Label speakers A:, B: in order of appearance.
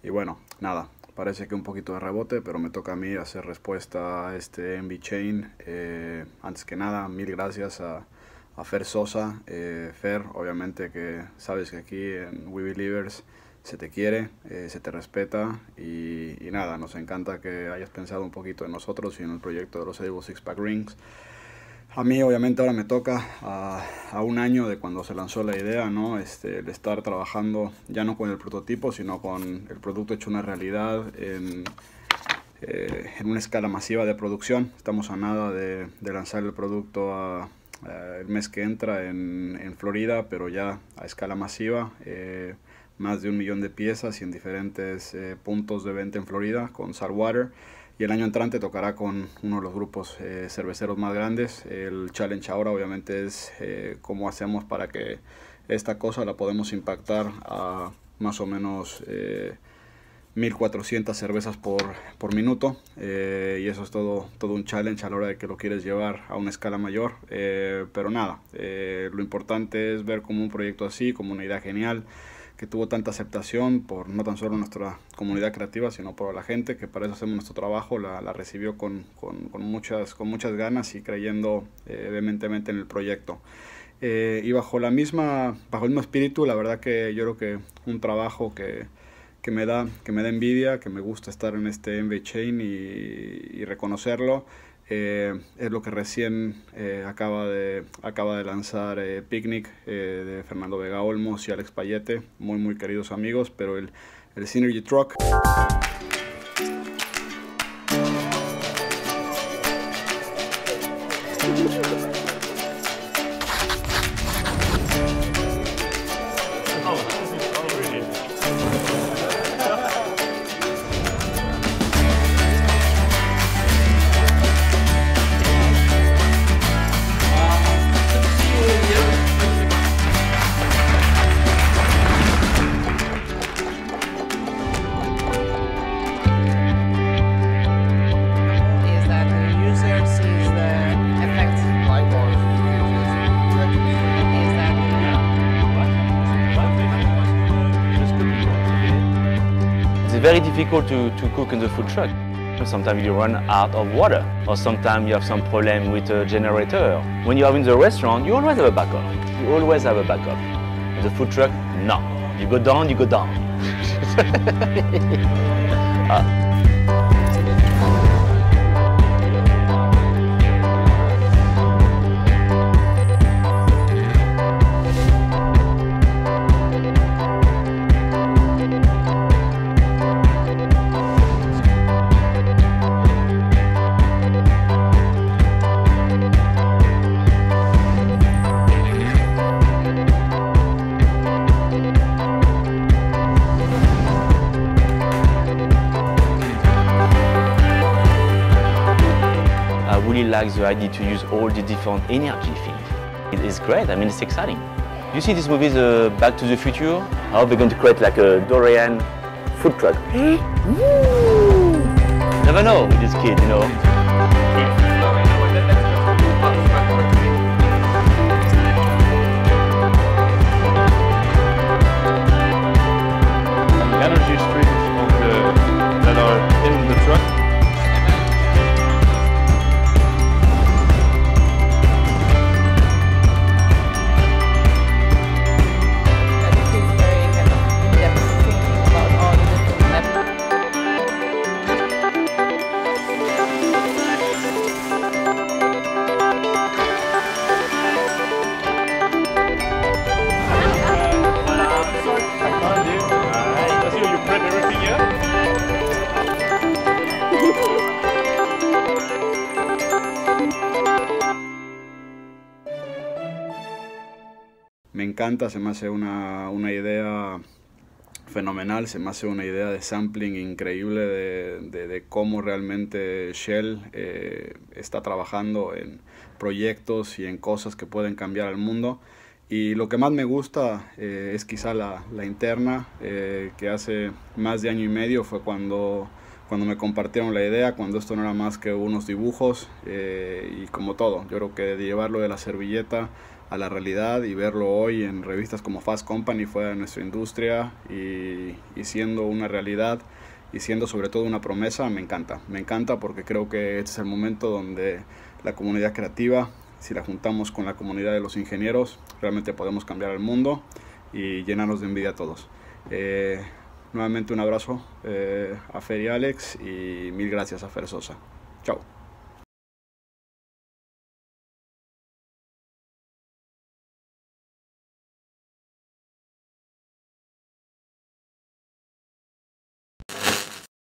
A: Y bueno, nada, parece que un poquito de rebote, pero me toca a mí hacer respuesta a este MV Chain. Antes que nada, mil gracias a Fer Sosa. Fer, obviamente que sabes que aquí en We Believers se te quiere, se te respeta y nada, nos encanta que hayas pensado un poquito en nosotros y en el proyecto de los Able Six Pack Rings. A mí obviamente ahora me toca a un año de cuando se lanzó la idea, ¿no? El estar trabajando ya no con el prototipo, sino con el producto hecho una realidad en una escala masiva de producción. Estamos a nada de lanzar el producto el mes que entra en Florida, pero ya a escala masiva. Más de 1 millón de piezas y en diferentes puntos de venta en Florida con Saltwater. Y el año entrante tocará con uno de los grupos cerveceros más grandes. El challenge ahora obviamente es cómo hacemos para que esta cosa la podemos impactar a más o menos 1400 cervezas por minuto. Y eso es todo un challenge a la hora de que lo quieres llevar a una escala mayor. Pero nada, lo importante es ver como un proyecto así, como una idea genial, que tuvo tanta aceptación por no tan solo nuestra comunidad creativa, sino por la gente que para eso hacemos nuestro trabajo, la recibió con muchas ganas y creyendo vehementemente en el proyecto. Y bajo el mismo espíritu, la verdad que yo creo que un trabajo que me da envidia, que me gusta estar en este MV Chain y reconocerlo. Es lo que recién acaba de lanzar Picnic de Fernando Vega Olmos y Alex Payete, muy queridos amigos, pero el Synergy Truck.
B: Very difficult to cook in the food truck. Sometimes you run out of water, or sometimes you have some problem with a generator. When you are in the restaurant, you always have a backup. You always have a backup. In the food truck, no. You go down, you go down. Like the idea to use all the different energy things. It is great, I mean it's exciting. You see this movie, Back to the Future? How they're going to create like a DeLorean food truck. Never know with this kid, you know.
C: Energy streams that are in the truck.
A: Me encanta, se me hace una idea fenomenal, se me hace una idea de sampling increíble de cómo realmente Shell está trabajando en proyectos y en cosas que pueden cambiar el mundo. Y lo que más me gusta es quizá la interna, que hace más de año y medio fue cuando me compartieron la idea, cuando esto no era más que unos dibujos, y como todo, yo creo que de llevarlo de la servilleta a la realidad y verlo hoy en revistas como Fast Company fuera de nuestra industria y siendo una realidad y siendo sobre todo una promesa, me encanta porque creo que este es el momento donde la comunidad creativa, si la juntamos con la comunidad de los ingenieros, realmente podemos cambiar el mundo y llenarnos de envidia a todos. Nuevamente un abrazo a Fer y Alex y mil gracias a Fer Sosa. Chao.